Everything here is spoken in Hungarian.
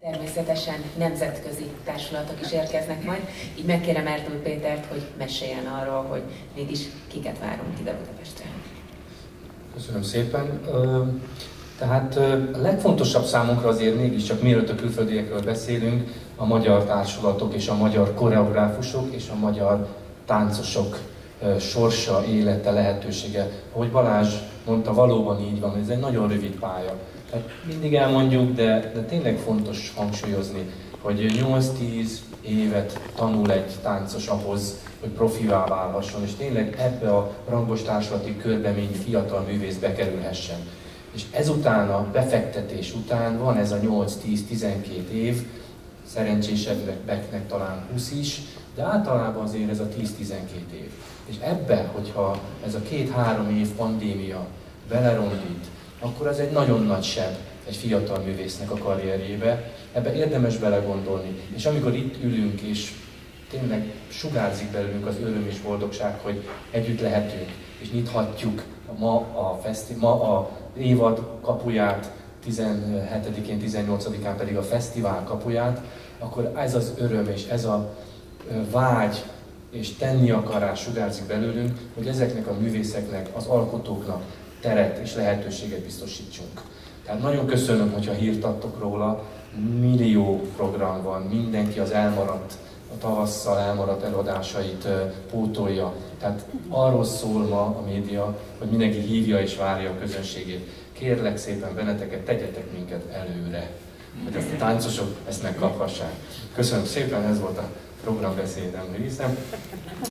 Természetesen nemzetközi társulatok is érkeznek majd, így megkérem Erdős Pétert, hogy meséljen arról, hogy mégis kiket várunk ide Budapestre. Köszönöm szépen. Tehát a legfontosabb számunkra azért mégiscsak, mielőtt a külföldiekről beszélünk, a magyar társulatok és a magyar koreográfusok és a magyar táncosok sorsa, élete, lehetősége. Ahogy Balázs mondta, valóban így van, ez egy nagyon rövid pálya. Tehát mindig elmondjuk, de tényleg fontos hangsúlyozni, hogy 8-10 évet tanul egy táncos ahhoz, hogy profivá válhasson, és tényleg ebbe a rangos társulati körbe mind fiatal művész bekerülhessen. És ezután, a befektetés után van ez a 8-10-12 év, szerencsésebbeknek talán 20 is, de általában azért ez a 10-12 év. És ebbe, hogyha ez a 2-3 év pandémia belerondít, akkor ez egy nagyon nagy seb egy fiatal művésznek a karrierjébe, ebbe érdemes belegondolni. És amikor itt ülünk, és tényleg sugárzik belőlünk az öröm és boldogság, hogy együtt lehetünk, és nyithatjuk ma a évad kapuját, 17-én, 18-án pedig a fesztivál kapuját, akkor ez az öröm és ez a vágy és tenni akarás sugárzik belőlünk, hogy ezeknek a művészeknek, az alkotóknak teret és lehetőséget biztosítsunk. Tehát nagyon köszönöm, hogyha hírt adtok róla, millió program van, mindenki az elmaradt, a tavasszal elmaradt előadásait pótolja. Tehát arról szól ma a média, hogy mindenki hívja és várja a közönségét. Kérlek szépen benneteket, tegyetek minket előre, hogy a táncosok ezt megkaphassák. Köszönöm szépen, ez volt a programbeszédem részem.